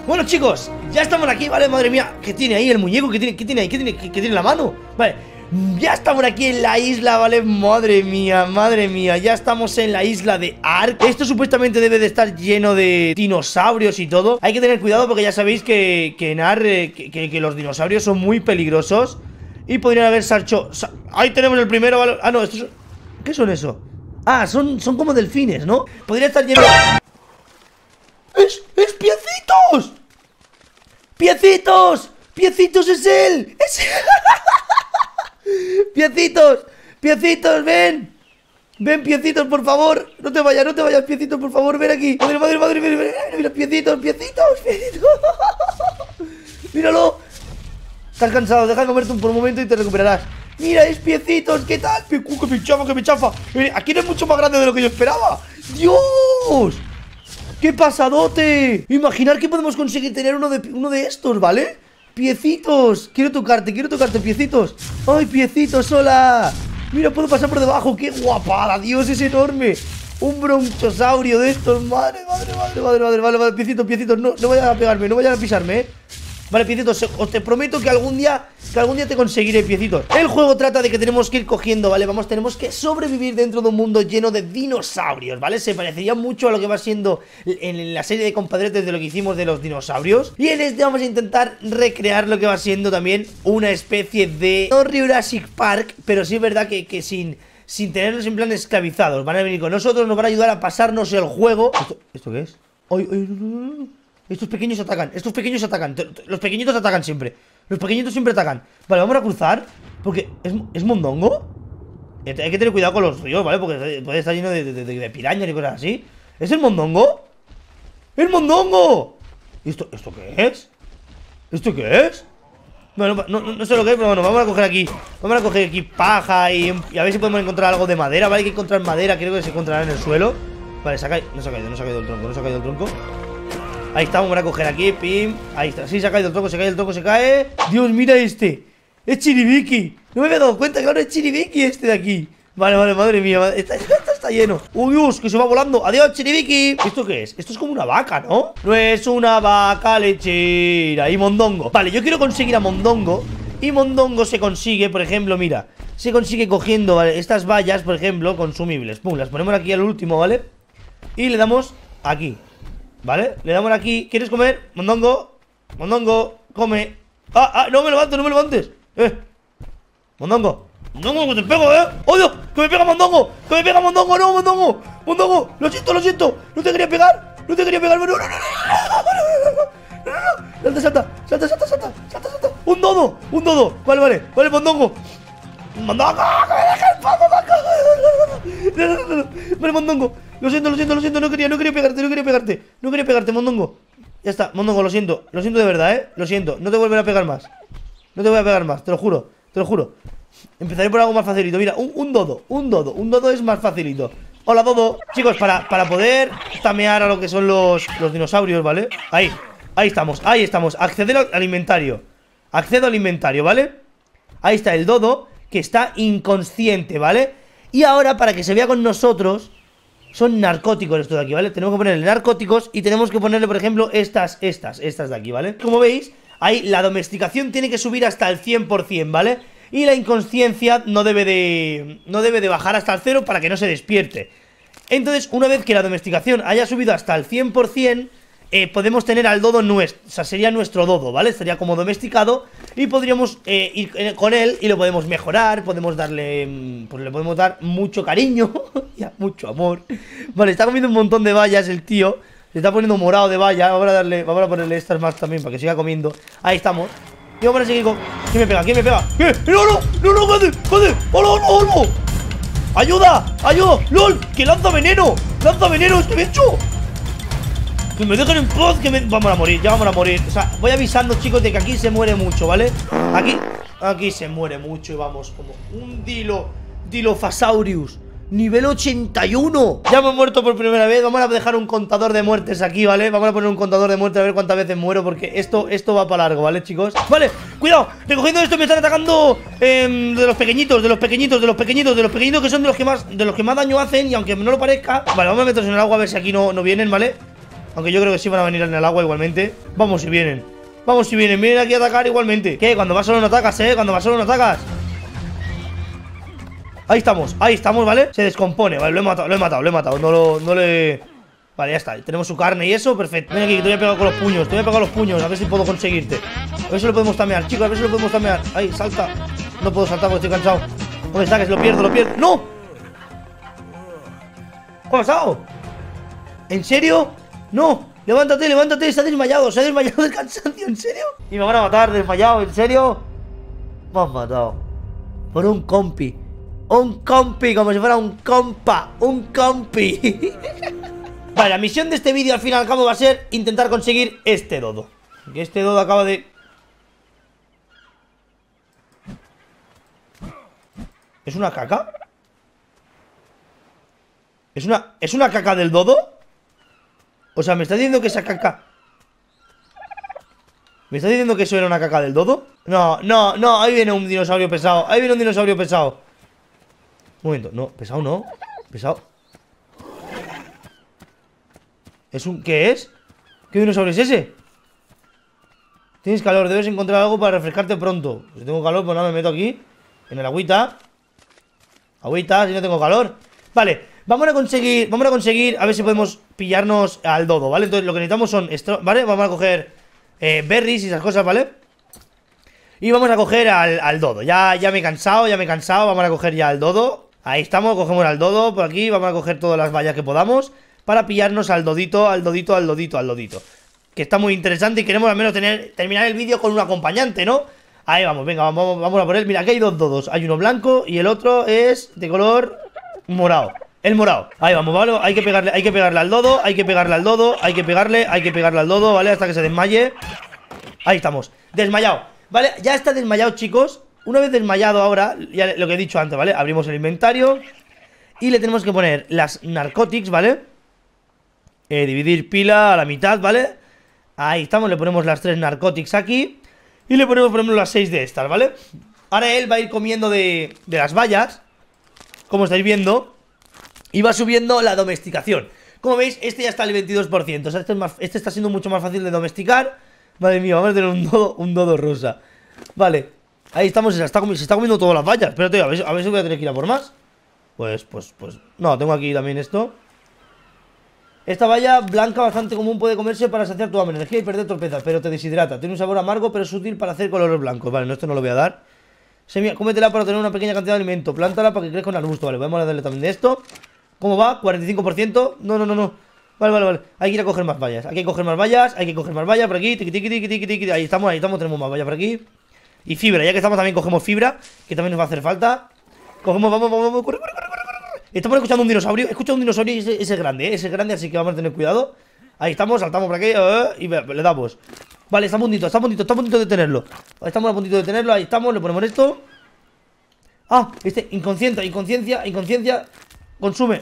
Bueno, chicos, ya estamos aquí, ¿vale? Madre mía, ¿qué tiene ahí el muñeco? ¿Qué tiene ahí? ¿Qué tiene en la mano? Vale, ya estamos aquí en la isla, ¿vale? Madre mía, ya estamos en la isla de Ark. Esto supuestamente debe de estar lleno de dinosaurios y todo. Hay que tener cuidado porque ya sabéis que en Ark, que los dinosaurios son muy peligrosos. Y podrían haber salcho... Ahí tenemos el primero, ¿vale? Ah, no, estos son... ¿Qué son eso? Ah, son como delfines, ¿no? Podría estar lleno... ¡Es Piecitos! ¡Piecitos! ¡Piecitos es él! ¡Es él! ¡Piecitos! ¡Piecitos, ven! Ven, Piecitos, por favor. No te vayas, Piecitos, por favor, ven aquí. Madre, mira, Piecitos. Míralo. Estás cansado, deja de comerte por un momento y te recuperarás. Mira, es Piecitos, ¿qué tal? Que me chafa. Aquí no es mucho más grande de lo que yo esperaba. ¡Dios! ¡Qué pasadote! Imaginar que podemos conseguir tener uno de estos, ¿vale? Piecitos, quiero tocarte, Piecitos. ¡Ay, Piecitos, hola! Mira, puedo pasar por debajo, qué guapada, Dios, es enorme. Un bronchosaurio de estos, madre, vale, Piecitos, no vayan a pegarme, no vayan a pisarme, Vale, Piecitos, os te prometo que algún día te conseguiré, Piecitos. El juego trata de que tenemos que ir cogiendo, ¿vale? Tenemos que sobrevivir dentro de un mundo lleno de dinosaurios, ¿vale? Se parecería mucho a lo que va siendo en la serie de compadretes de lo que hicimos de los dinosaurios. Y en este vamos a intentar recrear lo que va siendo también una especie de... no Jurassic Park, pero sí es verdad que sin tenerlos en plan esclavizados. Van a venir con nosotros, nos van a ayudar a pasarnos el juego. ¿Esto qué es? ¡Ay, no! Estos pequeños atacan, los pequeñitos atacan siempre. Los pequeñitos siempre atacan. Vale, vamos a cruzar. Porque es mondongo. Hay que tener cuidado con los ríos, ¿vale? Porque puede estar lleno de pirañas y cosas así. ¿Es el mondongo? ¡El mondongo! ¿Y esto qué es? ¿Esto qué es? Bueno, no sé lo que es, pero bueno, vamos a coger aquí. Vamos a coger aquí paja y a ver si podemos encontrar algo de madera. Vale, hay que encontrar madera, creo que se encontrará en el suelo. Vale, no se ha caído el tronco. Ahí está, vamos a coger aquí, pim. Ahí está, sí, se ha caído el tronco, se cae. Dios, mira este. Es Chiribiki. No me había dado cuenta que ahora es Chiribiki este de aquí. Vale, madre mía, está lleno. Uy, Dios, que se va volando. Adiós, Chiribiki. ¿Esto qué es? Esto es como una vaca, ¿no? No es una vaca lechera. Y mondongo. Vale, yo quiero conseguir a mondongo. Y mondongo se consigue, por ejemplo, mira, se consigue cogiendo, ¿vale? Estas vallas, por ejemplo, consumibles. Pum, las ponemos aquí al último, ¿vale? Y le damos aquí, ¿vale? Le damos aquí. ¿Quieres comer? Mondongo, come. No me levantes. Mondongo, que te pego, ¡Oh, Dios! ¡Que me pega Mondongo! ¡No, Mondongo! Lo siento. No te quería pegar. No. Salta. Un dodo. Vale, Mondongo, que me deja el poco. Vale, Mondongo. Lo siento, no quería pegarte, Mondongo. Ya está, Mondongo, lo siento de verdad, lo siento, no te volveré a pegar más. No te voy a pegar más, te lo juro. Empezaré por algo más facilito, mira, un dodo es más facilito. Hola, dodo. Chicos, para poder tamear a lo que son los dinosaurios, ¿vale? Ahí estamos, acceder al inventario. Accedo al inventario, ¿vale? Ahí está el dodo, que está inconsciente, ¿vale? Y ahora, para que se vea con nosotros, son narcóticos esto de aquí, ¿vale? Tenemos que ponerle narcóticos y tenemos que ponerle, por ejemplo, estas de aquí, ¿vale? Como veis, ahí la domesticación tiene que subir hasta el 100%, ¿vale? Y la inconsciencia no debe de bajar hasta el 0 para que no se despierte. Entonces, una vez que la domesticación haya subido hasta el 100%, podemos tener al dodo nuestro, o sea, sería nuestro dodo, ¿vale? Estaría como domesticado y podríamos ir con él y lo podemos mejorar, podemos darle, pues le podemos dar mucho cariño y mucho amor. Vale, está comiendo un montón de bayas el tío, se está poniendo morado de baya. Vamos a ponerle estas más también para que siga comiendo. Ahí estamos. Y vamos a seguir con... ¿Quién me pega? ¿Qué? ¡No! ¡Hola! ¡Ayuda! ¡Lol! ¡Que lanza veneno! ¡Este bicho! ¡Que me dejen en paz! Vamos a morir. O sea, voy avisando, chicos, de que aquí se muere mucho, ¿vale? Aquí se muere mucho y vamos como un Dilophosaurus nivel 81. Ya hemos muerto por primera vez. Vamos a dejar un contador de muertes aquí, ¿vale? Vamos a poner un contador de muertes a ver cuántas veces muero, porque esto va para largo, ¿vale, chicos? Vale, cuidado, recogiendo esto. Me están atacando de los pequeñitos, que son de los que más daño hacen. Y aunque no lo parezca, vale, vamos a meternos en el agua a ver si aquí no vienen, ¿vale? Aunque yo creo que sí van a venir en el agua igualmente. Vamos si vienen. Vamos si vienen. Vienen aquí a atacar igualmente. ¿Qué? Cuando vas solo no atacas, Cuando vas solo no atacas. Ahí estamos, ¿vale? Se descompone, vale, lo he matado. No le... Vale, ya está, tenemos su carne y eso, perfecto. Ven aquí, que te voy a pegar con los puños, a ver si puedo conseguirte. A ver si lo podemos tamear, chicos, a ver si lo podemos tamear. Ahí, salta. No puedo saltar porque estoy cansado. ¿Dónde está? Que se lo pierdo. ¡No! ¿Qué ha pasado? ¿En serio? ¡No! Levántate, se ha desmayado del cansancio, ¿en serio? Y me van a matar, desmayado, ¿en serio? Me han matado. Por un compi. Un compi, como si fuera un compa. Un compi. Vale, la misión de este vídeo al fin y al cabo va a ser intentar conseguir este dodo. Que este dodo acaba de... ¿Es una caca? ¿Es una caca del dodo? O sea, ¿me está diciendo que esa caca... ¿Me está diciendo que eso era una caca del dodo? No, ahí viene un dinosaurio pesado. Un momento, no, pesado no. Pesado. ¿Es un... ¿Qué es? ¿Qué dinosaurio es ese? Tienes calor, debes encontrar algo para refrescarte pronto. Si tengo calor, pues nada, me meto aquí en el agüita. Agüita, si no tengo calor. Vale, vamos a conseguir a ver si podemos pillarnos al dodo, ¿vale? Entonces lo que necesitamos son esto, ¿vale? Vamos a coger berries y esas cosas, ¿vale? Y vamos a coger al dodo. Ya me he cansado, vamos a coger ya al dodo. Ahí estamos, cogemos al dodo por aquí. Vamos a coger todas las vallas que podamos para pillarnos al dodito. Que está muy interesante y queremos al menos terminar el vídeo con un acompañante, ¿no? Ahí vamos, venga, vamos a por él. Mira, aquí hay dos dodos, hay uno blanco y el otro es de color morado. El morado, ahí vamos, ¿vale? Hay que pegarle al dodo, hay que pegarle al dodo, ¿vale? Hasta que se desmaye. Ahí estamos, desmayado, ¿vale? Ya está desmayado, chicos. Una vez desmayado ahora, ya lo que he dicho antes, ¿vale? Abrimos el inventario y le tenemos que poner las narcotics, ¿vale? Dividir pila a la mitad, ¿vale? Ahí estamos, le ponemos las 3 narcotics aquí y le ponemos, por ejemplo, las 6 de estas, ¿vale? Ahora él va a ir comiendo de las vallas, como estáis viendo, y va subiendo la domesticación. Como veis, este ya está al 22%. O sea, este está siendo mucho más fácil de domesticar. Madre mía, vamos a tener un dodo rosa. Vale, ahí estamos, se está comiendo todas las vallas. Espérate, a ver si voy a tener que ir a por más. Pues, no, tengo aquí también esto. Esta valla blanca bastante común puede comerse para saciar tu hambre, energía y perder torpeza, pero te deshidrata. Tiene un sabor amargo, pero es útil para hacer colores blancos. Vale, no, esto no lo voy a dar. Cómetela para obtener una pequeña cantidad de alimento. Plántala para que crezca un arbusto. Vale, vamos a darle también de esto. ¿Cómo va? 45%. No. Vale. Hay que ir a coger más vallas. Hay que coger más vallas por aquí. Tiqui. Ahí estamos, tenemos más vallas por aquí. Y fibra, ya que estamos también cogemos fibra, que también nos va a hacer falta. Cogemos, vamos, corre. Estamos escuchando un dinosaurio. Escucha un dinosaurio y ese es grande, ese es grande, así que vamos a tener cuidado. Ahí estamos, saltamos por aquí y le damos. Vale, está a puntito de tenerlo. Estamos a puntito de tenerlo, ahí estamos, le ponemos esto. Ah, inconsciencia. Consume.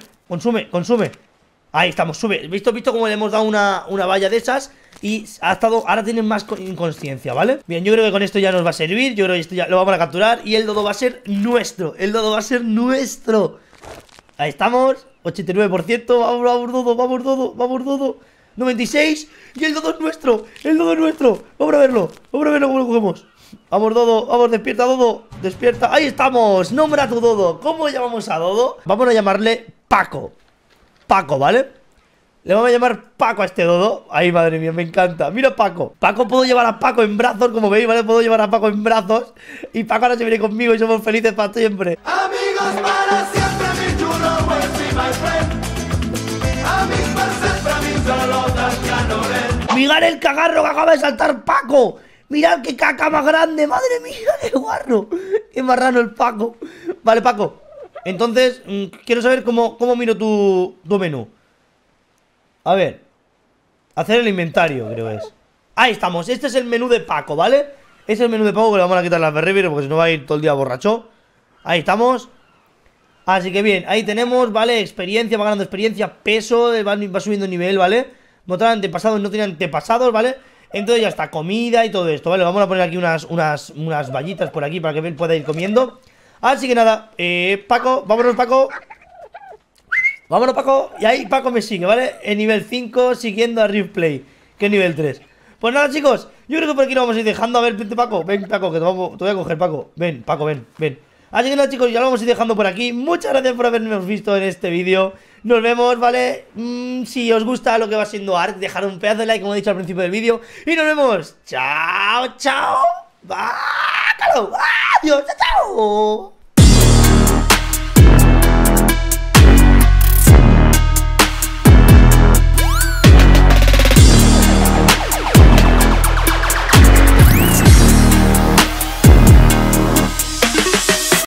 Ahí estamos, sube. ¿Visto cómo le hemos dado una valla de esas? Y ahora tienen más inconsciencia, ¿vale? Bien, yo creo que con esto ya nos va a servir. Yo creo que esto ya lo vamos a capturar y el dodo va a ser nuestro. Ahí estamos, 89%. Vamos dodo. 96. Y el dodo es nuestro. Vamos a verlo cómo lo cogemos. Vamos dodo, despierta dodo. Despierta, ahí estamos. Nombra a tu dodo. ¿Cómo llamamos a dodo? Vamos a llamarle Paco, ¿vale? Le vamos a llamar Paco a este dodo. Ay, madre mía, me encanta. Mira Paco, puedo llevar a Paco en brazos, como veis, ¿vale? Puedo llevar a Paco en brazos. Y Paco ahora se viene conmigo y somos felices para siempre. Amigos para siempre, mi chulo, my friend. Amigos para mí solo tan. Mirad el cagarro que acaba de saltar Paco. Mirad qué caca más grande. Madre mía, qué guarro. Qué marrano el Paco. Vale, Paco. Entonces, quiero saber cómo miro tu menú. A ver. Hacer el inventario, creo es. Ahí estamos, este es el menú de Paco, ¿vale? Este es el menú de Paco, que le vamos a quitar las berries porque si no va a ir todo el día borracho. Ahí estamos. Así que bien, ahí tenemos, ¿vale? Experiencia, va ganando experiencia. Peso, va subiendo nivel, ¿vale? Mostrar antepasados, no tiene antepasados, ¿vale? Entonces ya está, comida y todo esto, ¿vale? Vamos a poner aquí unas vallitas por aquí para que él pueda ir comiendo. Así que nada, Paco, vámonos Paco. Vámonos, Paco. Y ahí Paco me sigue, ¿vale? En nivel 5, siguiendo a Riftplay, que es nivel 3. Pues nada, chicos, yo creo que por aquí lo vamos a ir dejando. A ver, vente, Paco. Ven, Paco, que te voy a coger, Paco. Ven, Paco, ven. Así que nada, chicos, ya lo vamos a ir dejando por aquí. Muchas gracias por habernos visto en este vídeo. Nos vemos, ¿vale? Si os gusta lo que va siendo Ark, dejad un pedazo de like, como he dicho al principio del vídeo. Y nos vemos. Chao, chao. Bácalo. Adiós, chao.